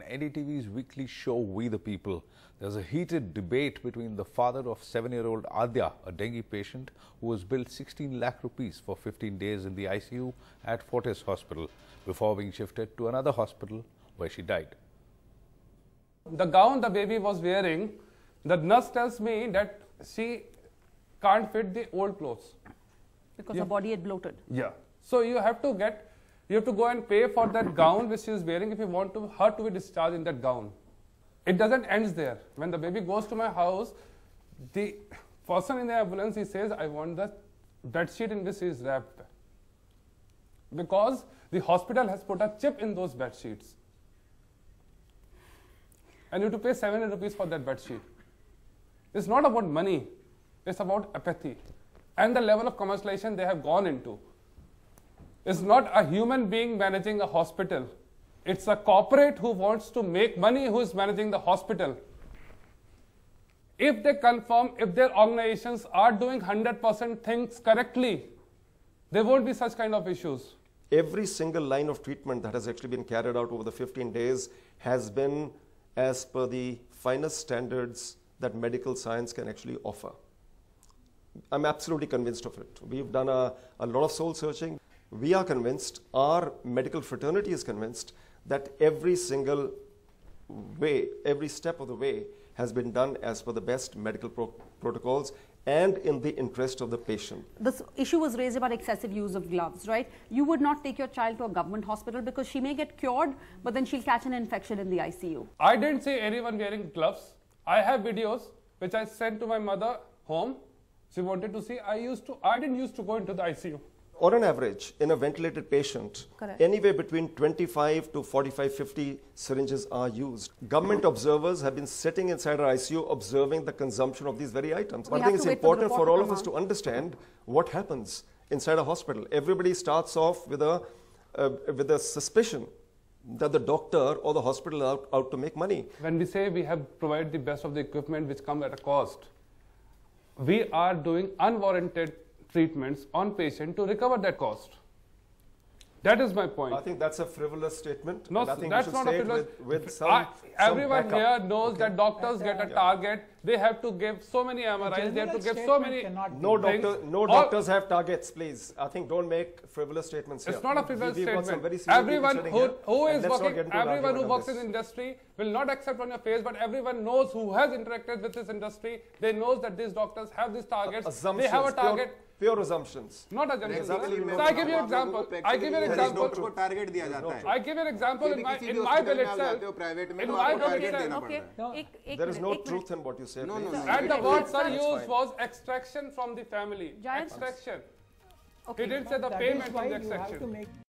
on NDTV's weekly show, We the People. There's a heated debate between the father of 7-year-old Adya, a dengue patient who was billed 16 lakh rupees for 15 days in the ICU at Fortis Hospital before being shifted to another hospital where she died. The gown the baby was wearing, the nurse tells me that she can't fit the old clothes. Because her body had bloated. Yeah. So you have to go and pay for that gown which she is wearing if you want her to be discharged in that gown. It doesn't end there. When the baby goes to my house, the person in the ambulance, he says, I want the bedsheet in which she is wrapped. Because the hospital has put a chip in those bedsheets. And you have to pay 700 rupees for that bedsheet. It's not about money. It's about apathy. And the level of commercialization they have gone into. It's not a human being managing a hospital. It's a corporate who wants to make money who is managing the hospital. If they confirm, if their organizations are doing 100% things correctly, there won't be such kind of issues. Every single line of treatment that has actually been carried out over the 15 days has been as per the finest standards that medical science can actually offer. I'm absolutely convinced of it. We've done a lot of soul searching. We are convinced, our medical fraternity is convinced that every single way, every step of the way has been done as per the best medical protocols and in the interest of the patient. This issue was raised about excessive use of gloves, right? You would not take your child to a government hospital because she may get cured, but then she'll catch an infection in the ICU. I didn't see anyone wearing gloves. I have videos which I sent to my mother home. She wanted to see. I didn't used to go into the ICU. On an average, in a ventilated patient, anywhere between 25 to 45, 50 syringes are used. Government observers have been sitting inside our ICU observing the consumption of these very items. I think it's important for all of us to understand what happens inside a hospital. Everybody starts off with a suspicion that the doctor or the hospital are out to make money. When we say we have provided the best of the equipment which come at a cost, we are doing unwarranted treatments on patient to recover that cost. That is my point. I think that's a frivolous statement. No, that's not a frivolous. Everyone here knows that doctors get a target. They have to give so many MRIs. They have to give so many. No doctors have targets, please. I think don't make frivolous statements here. It's not a frivolous statement. Everyone who works in the industry will not accept on your face, but everyone knows who has interacted with this industry. They knows that these doctors have these targets. They have a target. Pure assumptions. Not assumptions. So I give you an example. I give you an example. I give you an example in my bill itself. In my bill itself. There is no truth in what you said. And the word sir used was extraction from the family. Extraction. He didn't say the payment from the extraction.